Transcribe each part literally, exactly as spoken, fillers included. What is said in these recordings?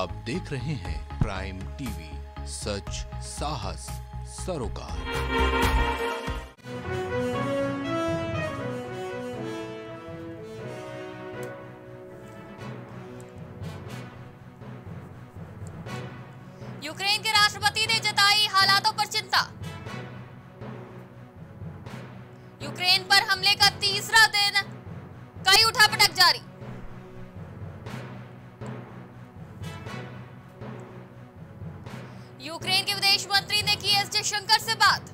आप देख रहे हैं प्राइम टीवी, सच साहस सरोकार। यूक्रेन के राष्ट्रपति ने जताई हालातों पर चिंता। यूक्रेन पर हमले का तीसरा दिन, कई उठापटक जारी। यूक्रेन के विदेश मंत्री ने की एस जयशंकर से बात।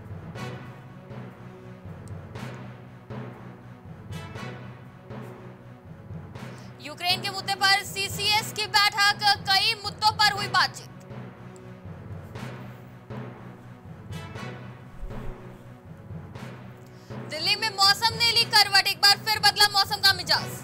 यूक्रेन के मुद्दे पर सी सी एस की बैठक, कई मुद्दों पर हुई बातचीत। दिल्ली में मौसम ने ली करवट, एक बार फिर बदला मौसम का मिजाज।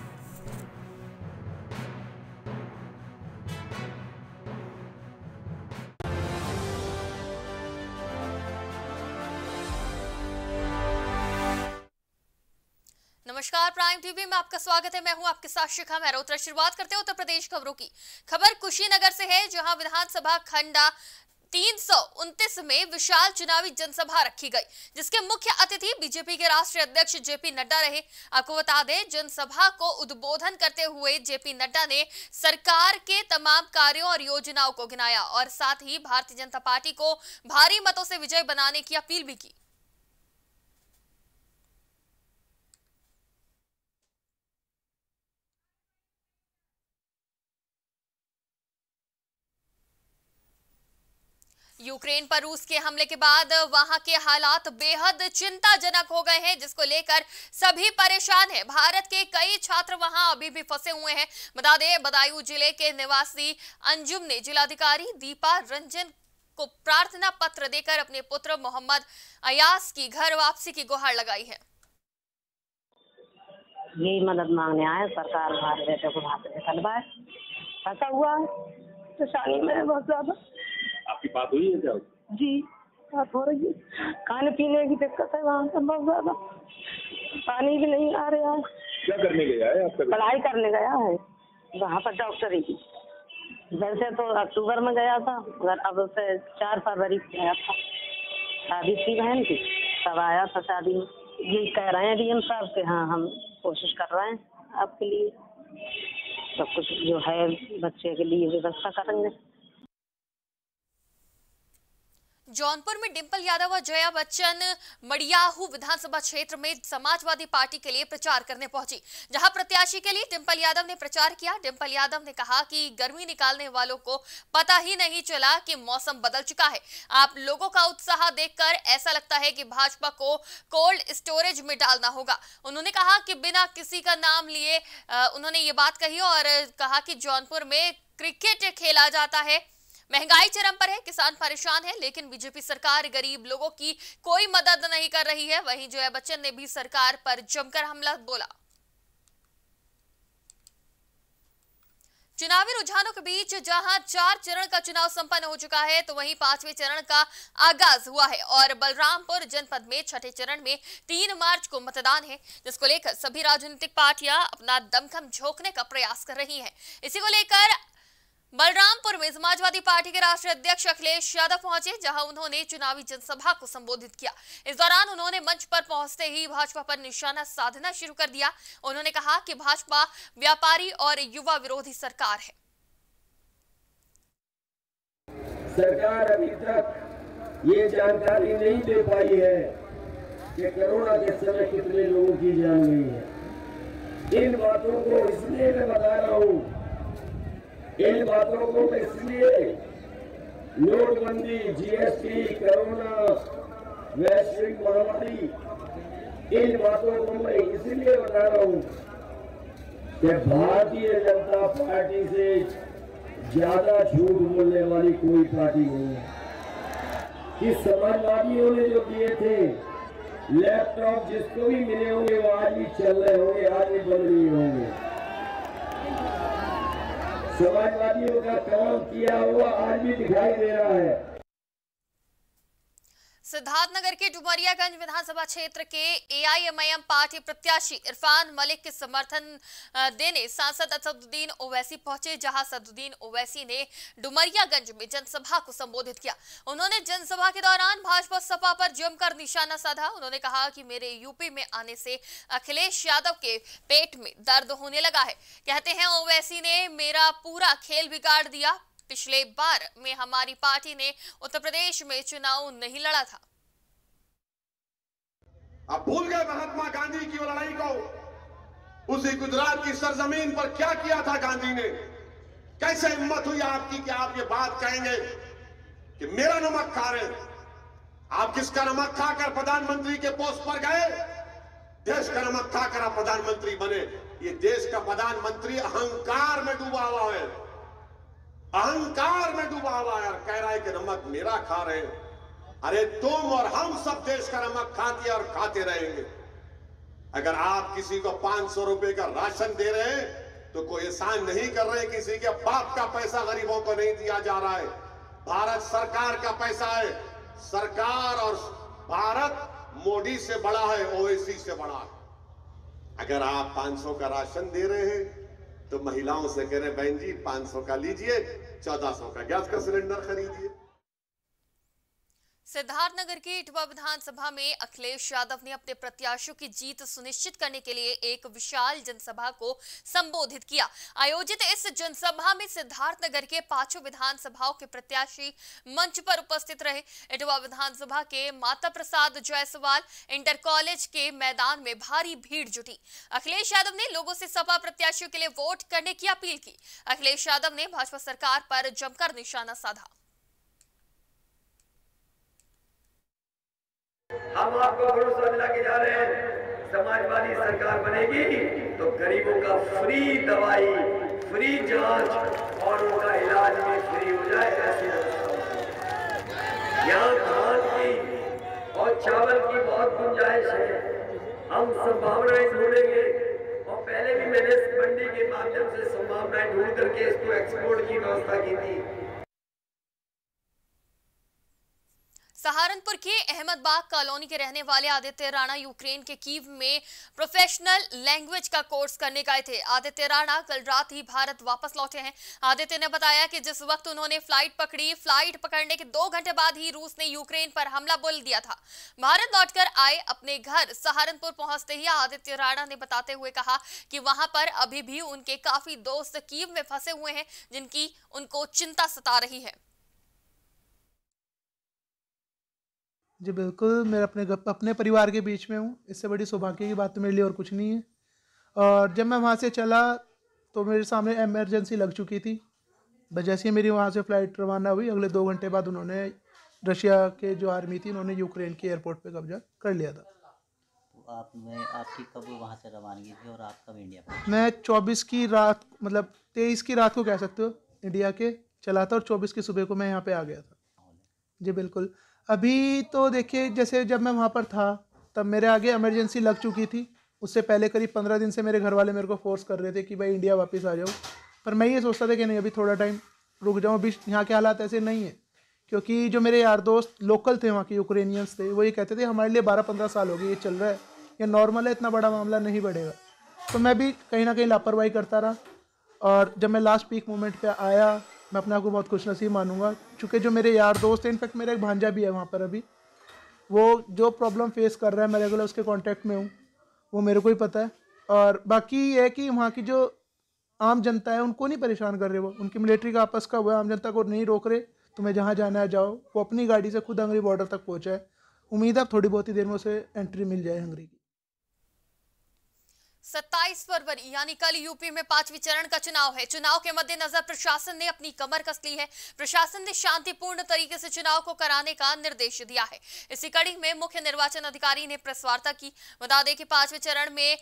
नमस्कार, प्राइम टीवी में आपका स्वागत है। मैं हूं आपके साथ शिखा मेहरोत्रा। शुरुआत करते हैं उत्तर प्रदेश खबरों की। खबर कुशीनगर से है, जहां विधानसभा खंडा तीन सौ उनतीस में विशाल चुनावी जनसभा रखी गई, जिसके मुख्य अतिथि बीजेपी के राष्ट्रीय अध्यक्ष जेपी नड्डा रहे। आपको बता दें, जनसभा को उद्बोधन करते हुए जेपी नड्डा ने सरकार के तमाम कार्यों और योजनाओं को गिनाया और साथ ही भारतीय जनता पार्टी को भारी मतों से विजय बनाने की अपील भी की। यूक्रेन पर रूस के हमले के बाद वहां के हालात बेहद चिंताजनक हो गए हैं, जिसको लेकर सभी परेशान हैं। भारत के कई छात्र वहां अभी भी फंसे हुए हैं। बता दें, बदायूं जिले के निवासी अंजुम ने जिलाधिकारी दीपा रंजन को प्रार्थना पत्र देकर अपने पुत्र मोहम्मद अयास की घर वापसी की गुहार लगाई है। यही मदद मांगने आए, सरकार हमारे बेटे को भाग निकलवाए। फंसा हुआ है परेशानी में बहुत ज्यादा। आपकी बात हुई है क्या? जी, बात हो रही है। खाने पीने की दिक्कत है वहाँ पर बहुत ज्यादा, पानी भी नहीं आ रहा है। क्या करने गया है आपका? पढ़ाई करने गया है वहाँ पर डॉक्टरी की। वैसे तो अक्टूबर में गया था, मगर अब से चार फरवरी को गया था। शादी थी बहन की, तब आया था शादी में। ये कह रहे हैं डीएम साहब के हाँ हम कोशिश कर रहे हैं आपके लिए, सब कुछ जो है बच्चे के लिए व्यवस्था करेंगे। जौनपुर में डिंपल यादव और जया बच्चन मड़ियाहू विधानसभा क्षेत्र में समाजवादी पार्टी के लिए प्रचार करने पहुंची, जहां प्रत्याशी के लिए डिंपल यादव ने प्रचार किया। डिंपल यादव ने कहा कि गर्मी निकालने वालों को पता ही नहीं चला कि मौसम बदल चुका है। आप लोगों का उत्साह देखकर ऐसा लगता है कि भाजपा को कोल्ड स्टोरेज में डालना होगा। उन्होंने कहा कि बिना किसी का नाम लिए उन्होंने ये बात कही और कहा कि जौनपुर में क्रिकेट खेला जाता है, महंगाई चरम पर है, किसान परेशान है, लेकिन बीजेपी सरकार गरीब लोगों की कोई मदद नहीं कर रही है। वहीं जया बच्चन ने भी सरकार पर जमकर हमला बोला। चुनावी रुझानों के बीच जहां चार चरण का चुनाव संपन्न हो चुका है, तो वहीं पांचवें चरण का आगाज हुआ है और बलरामपुर जनपद में छठे चरण में तीन मार्च को मतदान है, जिसको लेकर सभी राजनीतिक पार्टियां अपना दमखम झोंकने का प्रयास कर रही हैं। इसी को लेकर बलरामपुर में समाजवादी पार्टी के राष्ट्रीय अध्यक्ष अखिलेश यादव पहुंचे, जहां उन्होंने चुनावी जनसभा को संबोधित किया। इस दौरान उन्होंने मंच पर पहुंचते ही भाजपा पर निशाना साधना शुरू कर दिया। उन्होंने कहा कि भाजपा व्यापारी और युवा विरोधी सरकार है। सरकार अभी तक ये जानकारी नहीं दे पाई है कि कोरोना के समय कितने लोगों की जान गई है। इन बातों को इसलिए मैं बता रहा हूँ, इन बातों को इसलिए नोटबंदी, जीएसटी, कोरोना, वैश्विक महामारी, इन बातों को मैं इसलिए बता रहा हूँ कि भारतीय जनता पार्टी से ज्यादा झूठ बोलने वाली कोई पार्टी नहीं है। कि समाजवादियों ने जो दिए थे लैपटॉप, जिसको भी मिले होंगे वो आज भी चल रहे होंगे, आज भी बन रहे होंगे। समाजवादियों का काम किया हुआ आज भी दिखाई दे रहा है। सिद्धार्थनगर के डुमरियागंज विधानसभा क्षेत्र के एआईएमआईएम पार्टी प्रत्याशी इरफान मलिक के समर्थन देने सांसद असदुद्दीन ओवैसी पहुंचे, जहां असदुद्दीन ओवैसी ने डुमरियागंज में जनसभा को संबोधित किया। उन्होंने जनसभा के दौरान भाजपा सपा पर जमकर निशाना साधा। उन्होंने कहा कि मेरे यूपी में आने से अखिलेश यादव के पेट में दर्द होने लगा है। कहते हैं ओवैसी ने मेरा पूरा खेल बिगाड़ दिया। पिछले बार में हमारी पार्टी ने उत्तर प्रदेश में चुनाव नहीं लड़ा था। अब भूल गए महात्मा गांधी की वो लड़ाई को। उसी गुजरात की सरजमीन पर क्या किया था गांधी ने। कैसे हिम्मत हुई आपकी कि आप ये बात कहेंगे कि मेरा नमक खा रहे। आप किसका नमक खाकर प्रधानमंत्री के पोस्ट पर गए? देश का नमक खाकर आप प्रधानमंत्री बने। ये देश का प्रधानमंत्री अहंकार में डूबा हुआ है, अहंकार में डूबा हुआ है और कह रहा है कि नमक मेरा खा रहे हैं। अरे तुम और हम सब देश का नमक खाते और खाते रहेंगे। अगर आप किसी को पांच सौ रुपए का राशन दे रहे हैं तो कोई एहसान नहीं कर रहे। किसी के बाप का पैसा गरीबों को नहीं दिया जा रहा है। भारत सरकार का पैसा है। सरकार और भारत मोदी से बड़ा है, ओवैसी से बड़ा है। अगर आप पांच सौ का राशन दे रहे हैं तो महिलाओं से कह रहे बहन जी पांच सौ का लीजिए, चौदह सौ का गैस का सिलेंडर खरीदिए। सिद्धार्थनगर की इटवा विधानसभा में अखिलेश यादव ने अपने प्रत्याशियों की जीत सुनिश्चित करने के लिए एक विशाल जनसभा को संबोधित किया। आयोजित इस जनसभा में सिद्धार्थनगर के पांचों विधानसभाओं के प्रत्याशी मंच पर उपस्थित रहे। इटवा विधानसभा के माता प्रसाद जायसवाल इंटर कॉलेज के मैदान में भारी भीड़ जुटी। अखिलेश यादव ने लोगों से सपा प्रत्याशियों के लिए वोट करने की अपील की। अखिलेश यादव ने भाजपा सरकार पर जमकर निशाना साधा। हम आपको भरोसा दिला के जा रहे हैं, समाजवादी सरकार बनेगी तो गरीबों का फ्री दवाई, फ्री जांच और उनका इलाज भी फ्री हो जाए। ऐसी यहाँ धान की और चावल की बहुत गुंजाइश है। हम संभावनाएं ढूंढेंगे और पहले भी मैंने मंडी के माध्यम से संभावनाएं ढूंढ करके इसको एक्सपोर्ट की व्यवस्था की थी। सहारनपुर के अहमदबाग कॉलोनी के रहने वाले आदित्य राणा यूक्रेन के कीव में प्रोफेशनल लैंग्वेज का कोर्स करने गए थे। आदित्य राणा कल रात ही भारत वापस लौटे हैं। आदित्य ने बताया कि जिस वक्त उन्होंने फ्लाइट पकड़ी, फ्लाइट पकड़ने के दो घंटे बाद ही रूस ने यूक्रेन पर हमला बोल दिया था। भारत लौटकर आए अपने घर सहारनपुर पहुंचते ही आदित्य राणा ने बताते हुए कहा कि वहां पर अभी भी उनके काफी दोस्त कीव में फंसे हुए हैं, जिनकी उनको चिंता सता रही है। जी बिल्कुल, मैं अपने अपने परिवार के बीच में हूँ। इससे बड़ी सौभाग्य की बात तो मेरे लिए और कुछ नहीं है। और जब मैं वहाँ से चला तो मेरे सामने इमरजेंसी लग चुकी थी। बस जैसे ही मेरी वहाँ से फ़्लाइट रवाना हुई, अगले दो घंटे बाद उन्होंने, रशिया के जो आर्मी थी, उन्होंने यूक्रेन के एयरपोर्ट पे कब्जा कर लिया था। तो आप में आपकी कब वहाँ से रवानगी थी और आप कब इंडिया पहुँचे? मैं चौबीस की रात, मतलब तेईस की रात को कह सकते हो, इंडिया के चला था और चौबीस की सुबह को मैं यहाँ पे आ गया था। जी बिल्कुल। अभी तो देखिए, जैसे जब मैं वहाँ पर था तब मेरे आगे इमरजेंसी लग चुकी थी। उससे पहले करीब पंद्रह दिन से मेरे घर वाले मेरे को फोर्स कर रहे थे कि भाई इंडिया वापस आ जाओ, पर मैं ये सोचता था कि नहीं, अभी थोड़ा टाइम रुक जाऊँ। अभी यहाँ के हालात ऐसे नहीं है, क्योंकि जो मेरे यार दोस्त लोकल थे वहाँ के, यूक्रेनियंस थे, वो ये कहते थे हमारे लिए बारह पंद्रह साल हो गए ये चल रहा है, ये नॉर्मल है, इतना बड़ा मामला नहीं बढ़ेगा। तो मैं भी कहीं ना कहीं लापरवाही करता रहा। और जब मैं लास्ट पीक मोमेंट पे आया, मैं अपने आप को बहुत खुशनसीब मानूंगा, चूँकि जो मेरे यार दोस्त हैं, इनफैक्ट मेरा एक भांजा भी है वहाँ पर अभी, वो जो प्रॉब्लम फेस कर रहा है, मैं रेगुलर उसके कांटेक्ट में हूँ, वो मेरे को ही पता है। और बाकी ये है कि वहाँ की जो आम जनता है उनको नहीं परेशान कर रहे, वो उनकी मिलिट्री का आपस का हुआ, आम जनता को नहीं रोक रहे। तुम्हें जहाँ जाना है जाओ। वो अपनी गाड़ी से खुद हंगरी बॉर्डर तक पहुँचा है। उम्मीद है थोड़ी बहुत ही देर में उसे एंट्री मिल जाए हंगरी की। सत्ताईस फरवरी यानी कल यूपी में पांचवें चरण का चुनाव है। चुनाव के मद्देनजर प्रशासन ने अपनी कमर कस ली है। प्रशासन ने शांतिपूर्ण तरीके से चुनाव को कराने का निर्देश दिया है। इसी कड़ी में मुख्य निर्वाचन अधिकारी ने प्रेस वार्ता की। बता दें कि पांचवें चरण में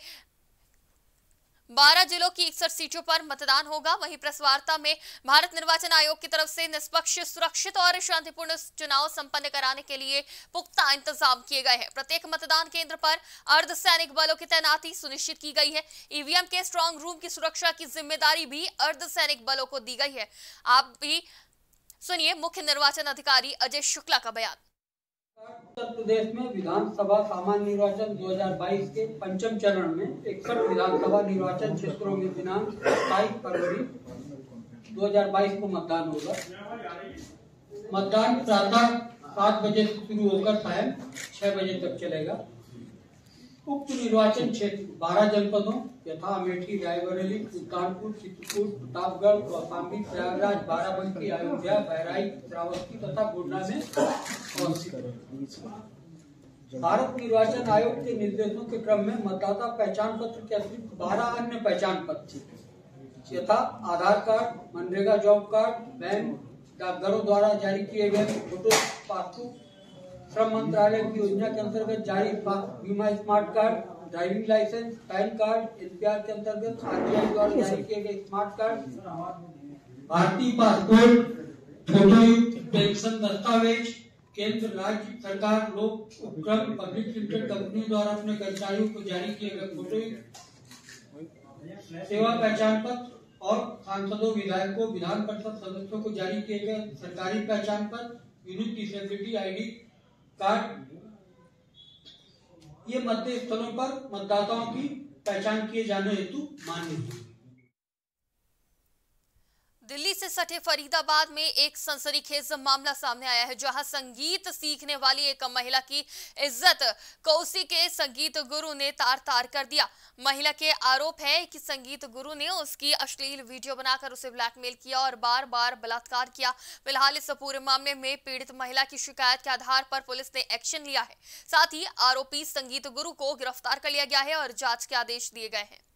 बारह जिलों की इकसठ सीटों पर मतदान होगा। वहीं प्रेस वार्ता में भारत निर्वाचन आयोग की तरफ से निष्पक्ष, सुरक्षित और शांतिपूर्ण चुनाव संपन्न कराने के लिए पुख्ता इंतजाम किए गए हैं। प्रत्येक मतदान केंद्र पर अर्धसैनिक बलों की तैनाती सुनिश्चित की गई है। ईवीएम के स्ट्रांग रूम की सुरक्षा की जिम्मेदारी भी अर्धसैनिक बलों को दी गई है। आप भी सुनिए मुख्य निर्वाचन अधिकारी अजय शुक्ला का बयान। उत्तर प्रदेश में विधानसभा सामान्य निर्वाचन दो हज़ार बाईस के पंचम चरण में इकसठ विधानसभा निर्वाचन क्षेत्रों में दिनांक सत्ताईस फरवरी दो हज़ार बाईस को मतदान होगा। मतदान प्रातः सात बजे से शुरू होकर सायं छह बजे तक चलेगा। उक्त निर्वाचन क्षेत्र बारह जनपदों यथा अमेठी, रायबरेली, सुल्तानपुर, चित्रकूट, प्रतापगढ़, कौशाम्बी, प्रयागराज, बाराबंकी, अयोध्या, बहराइच, श्रावस्ती तथा गोंडा में भारत निर्वाचन आयोग के निर्देशों के क्रम में मतदाता पहचान पत्र के अतिरिक्त बारह अन्य पहचान पत्र यथा Aadhaar card, MNREGA job card, bank, डाकघरों द्वारा जारी किए गए फोटो, पासबुक, श्रम मंत्रालय की योजना के अंतर्गत जारी बीमा smart card, driving license, PAN card, NPR के अंतर्गत आरटीआई द्वारा जारी किए गए स्मार्ट कार्ड, भारतीय पासपोर्ट, फोटोयुक्त पेंशन दस्तावेज, केंद्र राज्य सरकार लोक उपक्रम पब्लिक लिमिटेड कंपनी द्वारा अपने कर्मचारियों को जारी किए गए फोटोयुक्त सेवा पहचान पत्र और सांसदों, विधायकों, विधान परिषद सदस्यों को जारी किए गए सरकारी पहचान पत्र, यूनिक डिसेबिलिटी आईडी कार्ड। ये मतदेय स्थलों पर मतदाताओं की पहचान किए जाने हेतु मान्य है। दिल्ली से सटे फरीदाबाद में एक सनसनीखेज मामला सामने आया है, जहां संगीत सीखने वाली एक महिला की इज्जत कौसी के संगीत गुरु ने तार तार कर दिया। महिला के आरोप है कि संगीत गुरु ने उसकी अश्लील वीडियो बनाकर उसे ब्लैकमेल किया और बार बार बलात्कार किया। फिलहाल इस पूरे मामले में पीड़ित महिला की शिकायत के आधार पर पुलिस ने एक्शन लिया है। साथ ही आरोपी संगीत गुरु को गिरफ्तार कर लिया गया है और जांच के आदेश दिए गए हैं।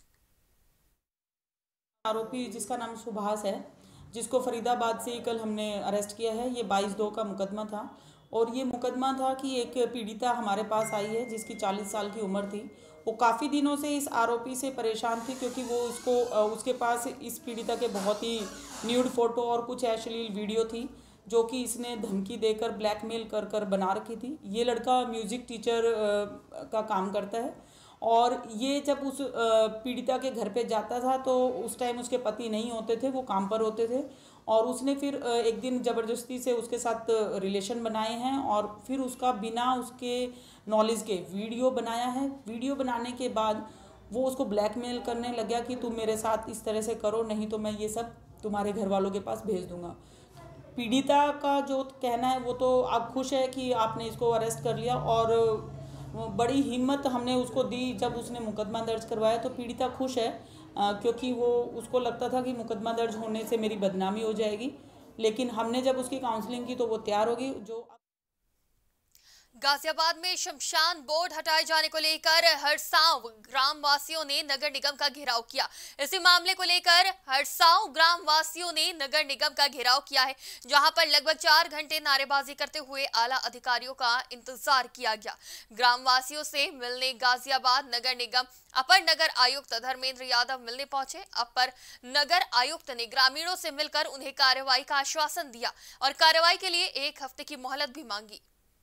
आरोपी जिसका नाम सुभाष है, जिसको फरीदाबाद से कल हमने अरेस्ट किया है, ये बाईस दो का मुकदमा था। और ये मुकदमा था कि एक पीड़िता हमारे पास आई है जिसकी चालीस साल की उम्र थी। वो काफ़ी दिनों से इस आरोपी से परेशान थी क्योंकि वो उसको उसके पास इस पीड़िता के बहुत ही न्यूड फोटो और कुछ अश्लील वीडियो थी जो कि इसने धमकी देकर ब्लैकमेल कर कर बना रखी थी। ये लड़का म्यूज़िक टीचर का काम करता है और ये जब उस पीड़िता के घर पे जाता था तो उस टाइम उसके पति नहीं होते थे, वो काम पर होते थे। और उसने फिर एक दिन ज़बरदस्ती से उसके साथ रिलेशन बनाए हैं और फिर उसका बिना उसके नॉलेज के वीडियो बनाया है। वीडियो बनाने के बाद वो उसको ब्लैकमेल करने लग गया कि तुम मेरे साथ इस तरह से करो, नहीं तो मैं ये सब तुम्हारे घर वालों के पास भेज दूँगा। पीड़िता का जो कहना है वो तो आप खुश है कि आपने इसको अरेस्ट कर लिया और बड़ी हिम्मत हमने उसको दी। जब उसने मुकदमा दर्ज करवाया तो पीड़िता खुश है आ, क्योंकि वो उसको लगता था कि मुकदमा दर्ज होने से मेरी बदनामी हो जाएगी, लेकिन हमने जब उसकी काउंसलिंग की तो वो तैयार होगी। जो गाजियाबाद में शमशान बोर्ड हटाए जाने को लेकर हरसाव ग्राम वासियों ने नगर निगम का घेराव किया। इसी मामले को लेकर हरसाव ग्राम वासियों ने नगर निगम का घेराव किया है, जहां पर लगभग चार घंटे नारेबाजी करते हुए आला अधिकारियों का इंतजार किया गया। ग्राम वासियों से मिलने गाजियाबाद नगर निगम अपर नगर आयुक्त धर्मेंद्र यादव मिलने पहुंचे। अपर नगर आयुक्त ने ग्रामीणों से मिलकर उन्हें कार्रवाई का आश्वासन दिया और कार्रवाई के लिए एक हफ्ते की मोहलत भी मांगी।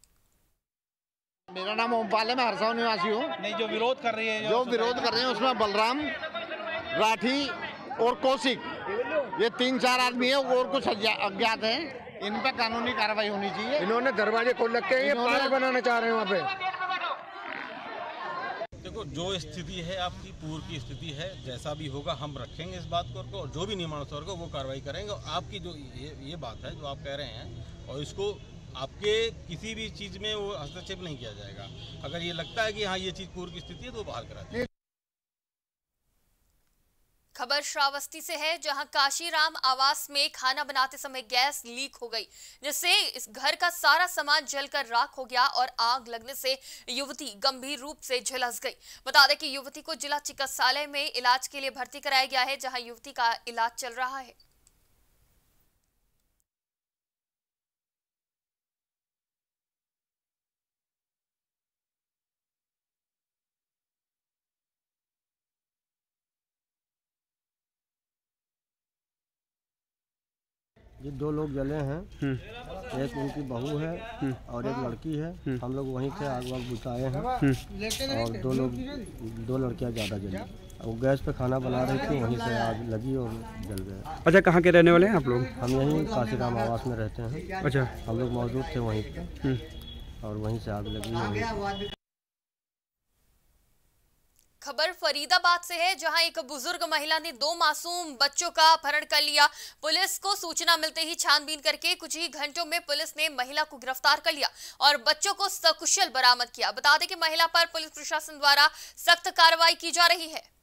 मेरा नाम ओमपाल है, मैं हरसाव निवासी हूँ। नहीं, जो विरोध कर रही है, जो विरोध कर रहे हैं उसमें बलराम, राठी और कौशिक, ये तीन चार आदमी है और कुछ अज्ञात हैं। इन पे कानूनी कार्रवाई होनी चाहिए। इन्होंने दरवाजे खोल रखे हैं, ये पार्क बनाना चाह रहे हैं वहाँ पे। देखो, जो स्थिति है आपकी पूर्व की स्थिति है, जैसा भी होगा हम रखेंगे इस बात को और जो भी नियमानुसार होगा वो कार्रवाई करेंगे। और आपकी जो ये, ये बात है जो आप कह रहे हैं और इसको आपके किसी भी चीज में वो हस्तक्षेप नहीं किया जाएगा। अगर ये लगता है कि हाँ ये चीज पूर्व की स्थिति है तो बहाल करा दें। खबर श्रावस्ती से है, जहां काशीराम आवास में खाना बनाते समय गैस लीक हो गई, जिससे इस घर का सारा सामान जलकर राख हो गया और आग लगने से युवती गंभीर रूप से झुलस गई। बता दें कि युवती को जिला चिकित्सालय में इलाज के लिए भर्ती कराया गया है, जहां युवती का इलाज चल रहा है। ये दो लोग जले हैं, एक उनकी बहू है और एक लड़की है। हम लोग वहीं से आग वाग बुझाए हैं और दो लोग दो लड़कियां ज़्यादा जली। वो गैस पे खाना बना रही थी, वहीं से आग लगी और जल गए। अच्छा, कहाँ के रहने वाले हैं आप लोग? हम यहीं काशीराम आवास में रहते हैं। अच्छा, हम लोग मौजूद थे वहीं पे। और वहीं से आग लगी है। खबर फरीदाबाद से है, जहां एक बुजुर्ग महिला ने दो मासूम बच्चों का अपहरण कर लिया। पुलिस को सूचना मिलते ही छानबीन करके कुछ ही घंटों में पुलिस ने महिला को गिरफ्तार कर लिया और बच्चों को सकुशल बरामद किया। बता दें कि महिला पर पुलिस प्रशासन द्वारा सख्त कार्रवाई की जा रही है।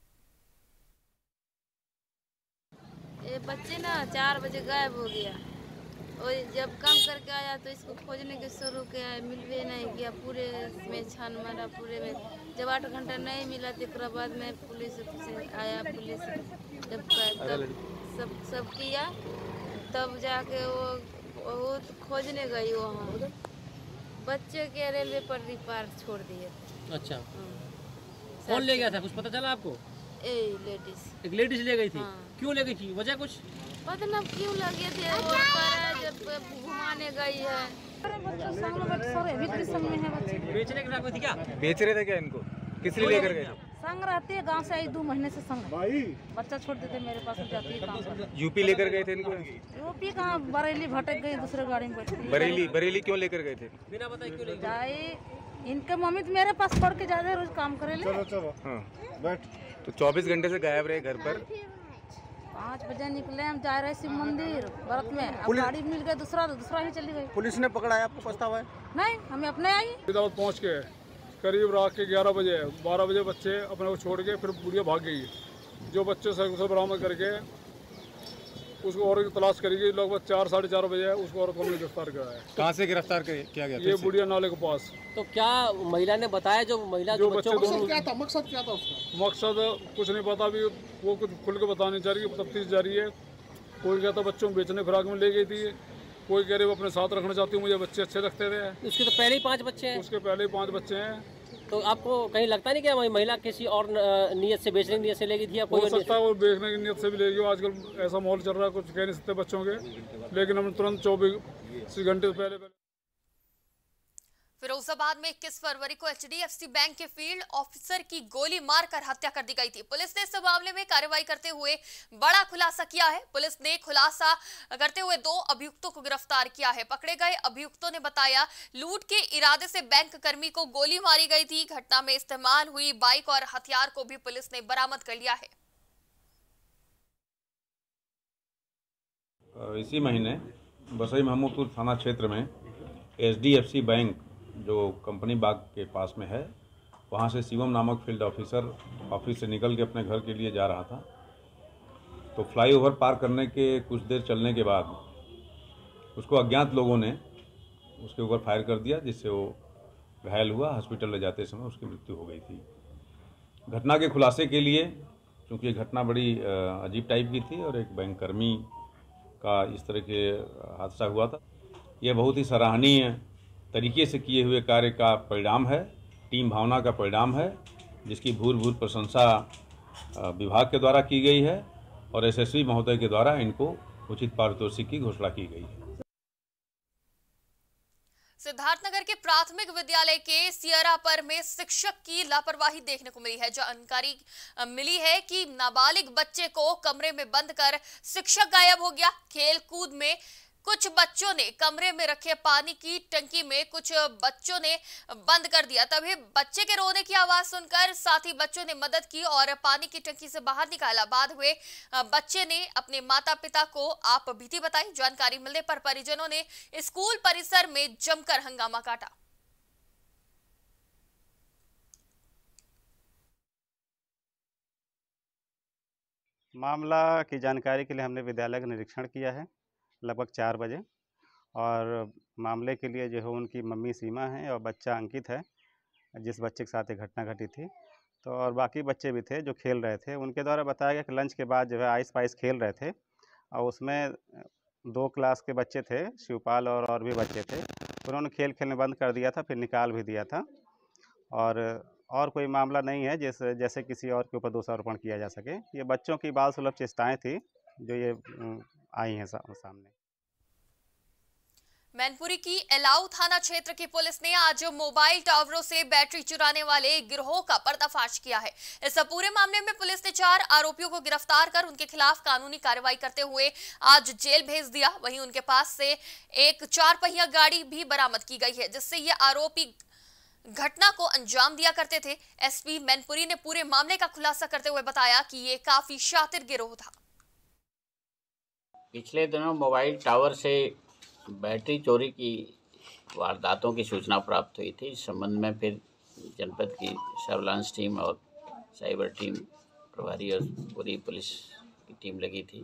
ये बच्चे ना चार बजे गायब हो गया और जब काम करके आया तो इसको खोजने के शुरू किया, मिलवे नहीं किया। पूरे में छान मारा, पूरे में जब आठ घंटा नहीं मिला तो बाद में पुलिस से आया। पुलिस जब तब सब सब किया तब जाके वो वो खोजने गई वहाँ। बच्चे के रेलवे पटरी पार छोड़ दिए। अच्छा, कौन ले गया था, कुछ पता चला आपको? ए लेडीज, एक लेडीज ले गई थी। हाँ। क्यों ले गई थी, वजह कुछ पता ना क्यों लगे थे। और पर जब घुमाने गई है। बेचने के लिए थी क्या? बेच रहे थे क्या इनको? किस लिए लेकर गए? संग रहते हैं गांव से आई दो महीने से संग बच्चा छोड़ देते मेरे पास जाती है काम। यूपी लेकर गए थे इनको? यूपी कहाँ, बरेली भटक गई दूसरे गाड़ी में बैठ। बरेली बरेली क्यों लेकर गए थे? बिना बताए क्यों ले गए? इनके मम्मी तो मेरे पास पढ़ के जाते रोज काम करे ले। चलो चलो हाँ बैठ। तो चौबीस घंटे से गायब रहे घर पर। पाँच बजे निकले, हम जा रहे शिव मंदिर व्रत में, अब गाड़ी मिल गई दूसरा तो दूसरा ही चली गई। पुलिस ने पकड़ा है आपको, पछतावा है? नहीं, हमें अपने आई। पहुँच के करीब रात के ग्यारह बजे बारह बजे बच्चे अपने को छोड़ के फिर बुढ़िया भाग गई। जो बच्चे से बरामद करके उसको और तलाश करेगी। लगभग चार साढ़े चार बजे उसको और हमने गिरफ्तार किया है। कहाँ से गिरफ्तार किया गया? ये बुढ़िया नाले के पास। तो क्या महिला ने बताया, जो महिला जो बच्चे दोनों क्या था, मकसद क्या था उसका? मकसद कुछ नहीं पता, अभी वो कुछ खुल के बताने जा रही है, तफ्तीश जारी है। कोई कहता बच्चों को बेचने खुराक में ले गई थी, कोई कह रहे वो अपने साथ रखना चाहती हूँ, मुझे बच्चे अच्छे लगते थे। उसके तो पहले ही पाँच बच्चे हैं। उसके पहले ही पाँच बच्चे हैं। तो आपको कहीं लगता नहीं कि महिला किसी और नियत से, बेचने की नियत से ले गई थी? हो सकता है वो बेचने की नियत से भी ले गई। आजकल ऐसा माहौल चल रहा है, कुछ कह नहीं सकते बच्चों के, लेकिन हम तुरंत चौबीस घंटे पहले पहले फिरोजाबाद में इक्कीस फरवरी को H D F C bank के फील्ड ऑफिसर की गोली मारकर हत्या कर दी गई थी। पुलिस ने इस मामले में कार्रवाई करते हुए बड़ा खुलासा किया है। पुलिस ने खुलासा करते हुए दो अभियुक्तों को गिरफ्तार किया है। पकड़े गए अभियुक्तों ने बताया, लूट के इरादे से बैंक कर्मी को गोली मारी गई थी। घटना में इस्तेमाल हुई बाइक और हथियार को भी पुलिस ने बरामद कर लिया है। इसी महीने बसई महमूदपुर थाना क्षेत्र में H D F C bank जो कंपनी बाग के पास में है, वहाँ से शिवम नामक फील्ड ऑफिसर ऑफिस से निकल के अपने घर के लिए जा रहा था। तो फ्लाईओवर पार करने के कुछ देर चलने के बाद उसको अज्ञात लोगों ने उसके ऊपर फायर कर दिया, जिससे वो घायल हुआ। हॉस्पिटल ले जाते समय उसकी मृत्यु हो गई थी। घटना के खुलासे के लिए, क्योंकि ये घटना बड़ी अजीब टाइप की थी और एक बैंक कर्मी का इस तरह के हादसा हुआ था, यह बहुत ही सराहनीय तरीके से किए हुए कार्य का परिणाम है, टीम भावना का परिणाम है, जिसकी भूर भूर प्रशंसा विभाग के द्वारा की गई है और एस एस पी महोदय के द्वारा इनको उचित पारितोषिक की घोषणा की गई है। सिद्धार्थनगर के प्राथमिक विद्यालय के सियरापर में शिक्षक की लापरवाही देखने को मिली है। जानकारी मिली है कि नाबालिग बच्चे को कमरे में बंद कर शिक्षक गायब हो गया। खेल कूद में कुछ बच्चों ने कमरे में रखे पानी की टंकी में कुछ बच्चों ने बंद कर दिया। तभी बच्चे के रोने की आवाज सुनकर साथी बच्चों ने मदद की और पानी की टंकी से बाहर निकाला। बाद हुए बच्चे ने अपने माता पिता को आप बीती बताई। जानकारी मिलने पर परिजनों ने स्कूल परिसर में जमकर हंगामा काटा। मामला की जानकारी के लिए हमने विद्यालय का निरीक्षण किया है लगभग चार बजे, और मामले के लिए जो है उनकी मम्मी सीमा है और बच्चा अंकित है, जिस बच्चे के साथ ये घटना घटी थी। तो और बाकी बच्चे भी थे जो खेल रहे थे। उनके द्वारा बताया गया कि लंच के बाद जो है आइस पाइस खेल रहे थे और उसमें दो क्लास के बच्चे थे, शिवपाल और और भी बच्चे थे। उन्होंने खेल खेलने बंद कर दिया था, फिर निकाल भी दिया था। और और कोई मामला नहीं है जैसे जैसे किसी और के ऊपर दोषारोपण किया जा सके। ये बच्चों की बाल सुलभ चेष्टाएँ थी जो ये आई हैं सामने। मैनपुरी की एलाऊ थाना क्षेत्र की पुलिस ने आज मोबाइल टावरों से बैटरी चुराने वाले गिरोह का पर्दाफाश किया है। इस पूरे मामले में पुलिस ने चार आरोपियों को गिरफ्तार कर उनके खिलाफ कानूनी कार्रवाई करते हुए आज जेल भेज दिया। वहीं उनके पास से एक चार पहिया गाड़ी भी बरामद की गई है, जिससे ये आरोपी घटना को अंजाम दिया करते थे। एसपी मैनपुरी ने पूरे मामले का खुलासा करते हुए बताया कि ये काफी शातिर गिरोह था। पिछले दिनों मोबाइल टावर से बैटरी चोरी की वारदातों की सूचना प्राप्त हुई थी। इस संबंध में फिर जनपद की सर्विलांस टीम और साइबर टीम प्रभारी और पूरी पुलिस की टीम लगी थी।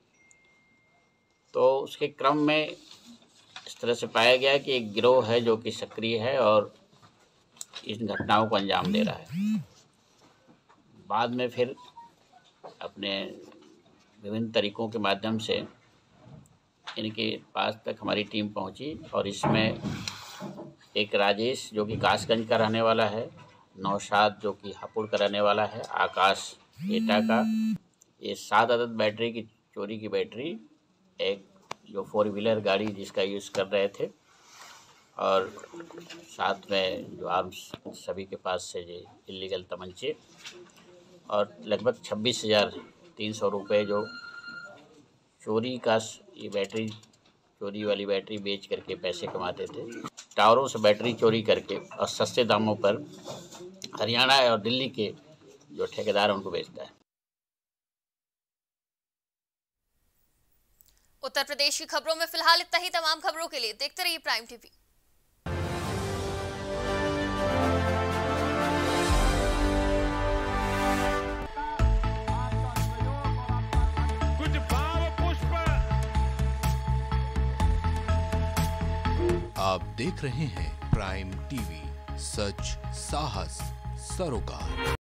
तो उसके क्रम में इस तरह से पाया गया कि एक गिरोह है जो कि सक्रिय है और इन घटनाओं को अंजाम दे रहा है। बाद में फिर अपने विभिन्न तरीकों के माध्यम से इनके पास तक हमारी टीम पहुंची और इसमें एक राजेश जो कि कासगंज का रहने वाला है, नौशाद जो कि हापुड़ का रहने वाला है, आकाश एटा का, ये सात अदद बैटरी की चोरी की बैटरी, एक जो फोर व्हीलर गाड़ी जिसका यूज़ कर रहे थे और साथ में जो आर्म्स सभी के पास से ये इलीगल तमंचे और लगभग छब्बीस हज़ार तीन सौ रुपये जो चोरी का ये बैटरी चोरी वाली बैटरी बेच करके पैसे कमाते थे। टावरों से बैटरी चोरी करके और सस्ते दामों पर हरियाणा और दिल्ली के जो ठेकेदार उनको बेचता है। उत्तर प्रदेश की खबरों में फिलहाल इतना ही। तमाम खबरों के लिए देखते रहिए प्राइम टीवी। आप देख रहे हैं प्राइम टीवी, सच साहस सरोकार।